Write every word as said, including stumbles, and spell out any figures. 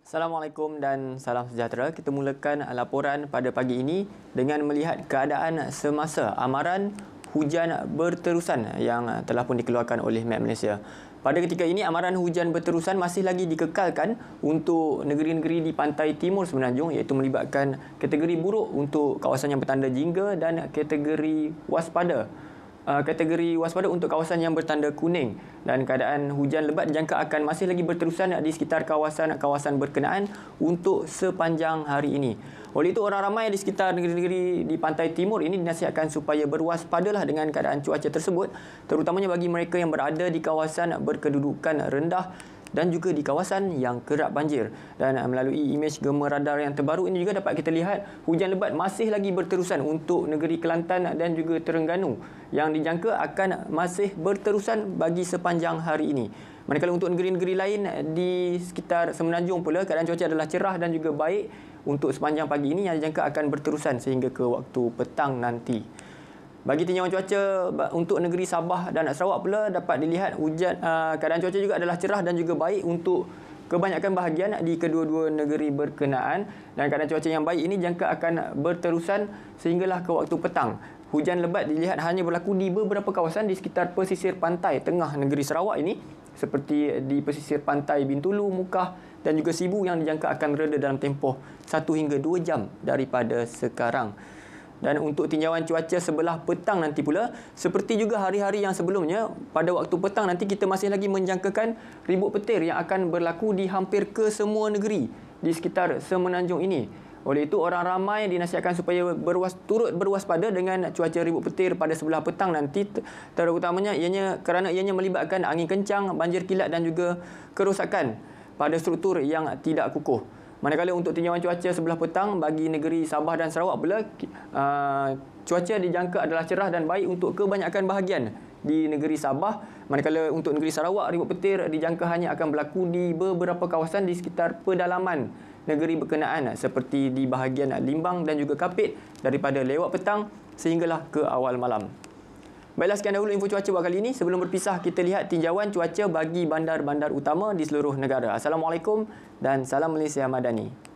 Assalamualaikum dan salam sejahtera. Kita mulakan laporan pada pagi ini dengan melihat keadaan semasa amaran hujan berterusan yang telah pun dikeluarkan oleh Met Malaysia. Pada ketika ini, amaran hujan berterusan masih lagi dikekalkan untuk negeri-negeri di pantai timur Semenanjung, iaitu melibatkan kategori buruk untuk kawasan yang bertanda jingga dan kategori waspada. Uh, kategori waspada untuk kawasan yang bertanda kuning, dan keadaan hujan lebat dijangka akan masih lagi berterusan di sekitar kawasan-kawasan berkenaan untuk sepanjang hari ini. Oleh itu, orang ramai di sekitar negeri-negeri di pantai timur ini dinasihatkan supaya berwaspadalah dengan keadaan cuaca tersebut, terutamanya bagi mereka yang berada di kawasan berkedudukan rendah dan juga di kawasan yang kerap banjir. Dan melalui imej gemar radar yang terbaru ini juga dapat kita lihat hujan lebat masih lagi berterusan untuk negeri Kelantan dan juga Terengganu yang dijangka akan masih berterusan bagi sepanjang hari ini. Manakala untuk negeri-negeri lain di sekitar Semenanjung pula, keadaan cuaca adalah cerah dan juga baik untuk sepanjang pagi ini yang dijangka akan berterusan sehingga ke waktu petang nanti. Bagi tinjauan cuaca untuk negeri Sabah dan Sarawak pula, dapat dilihat hujan uh, keadaan cuaca juga adalah cerah dan juga baik untuk kebanyakan bahagian di kedua-dua negeri berkenaan, dan keadaan cuaca yang baik ini jangka akan berterusan sehinggalah ke waktu petang. Hujan lebat dilihat hanya berlaku di beberapa kawasan di sekitar pesisir pantai tengah negeri Sarawak ini, seperti di pesisir pantai Bintulu, Mukah dan juga Sibu, yang dijangka akan reda dalam tempoh satu hingga dua jam daripada sekarang. Dan untuk tinjauan cuaca sebelah petang nanti pula, seperti juga hari-hari yang sebelumnya, pada waktu petang nanti kita masih lagi menjangkakan ribut petir yang akan berlaku di hampir ke semua negeri di sekitar Semenanjung ini. Oleh itu, orang ramai dinasihatkan supaya berwas, turut berwaspada dengan cuaca ribut petir pada sebelah petang nanti, terutamanya ianya kerana ianya melibatkan angin kencang, banjir kilat dan juga kerosakan pada struktur yang tidak kukuh. Manakala untuk tinjauan cuaca sebelah petang bagi negeri Sabah dan Sarawak pula, uh, cuaca dijangka adalah cerah dan baik untuk kebanyakan bahagian di negeri Sabah. Manakala untuk negeri Sarawak, ribut petir dijangka hanya akan berlaku di beberapa kawasan di sekitar pedalaman negeri berkenaan, seperti di bahagian Limbang dan juga Kapit daripada lewat petang sehinggalah ke awal malam. Baiklah, sekian dahulu info cuaca buat kali ini. Sebelum berpisah, kita lihat tinjauan cuaca bagi bandar-bandar utama di seluruh negara. Assalamualaikum dan salam Malaysia Madani.